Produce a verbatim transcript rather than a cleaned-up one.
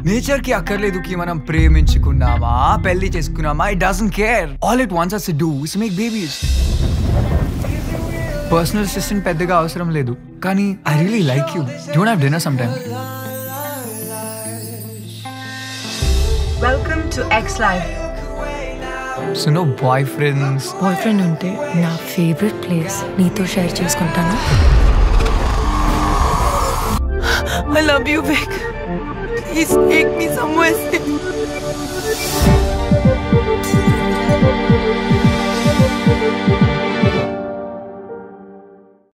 Nature కి అక్కర్లేదు కి మనం ప్రేమించుకున్నామా పెళ్లి చేసుకున్నామా it doesn't care all it wants us to do is make babies personal assistant పెద్దగా అవసరం లేదు కానీ I really like you don't have dinner some time welcome to ex life so no boyfriends boyfriend ఉంటే నా favourite place నీతో share చేసుకుంటాను I love you, Vic. Please take me somewhere safe.